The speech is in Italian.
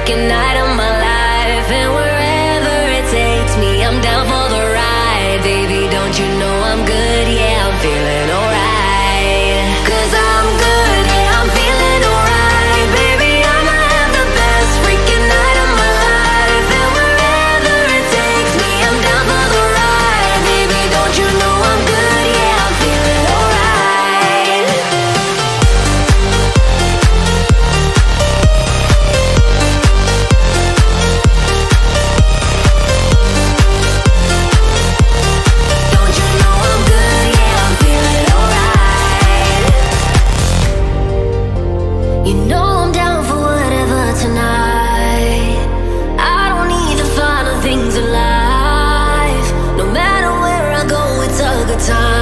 freaking night of my life. And wherever it takes me, I'm down for the ride. Baby, don't you know I'm good? Yeah, I'm feeling alright. 'Cause I'm good, yeah, I'm feeling alright. Baby, I'ma have the best freaking night of my life. And wherever it takes me, I'm down for the ride. Baby, don't you know I'm good? Yeah, I'm feeling alright. Don't you know I'm good? Yeah, I'm feeling alright. You know I'm down for whatever tonight. I don't need the final things in life. No matter where I go, it's a good time.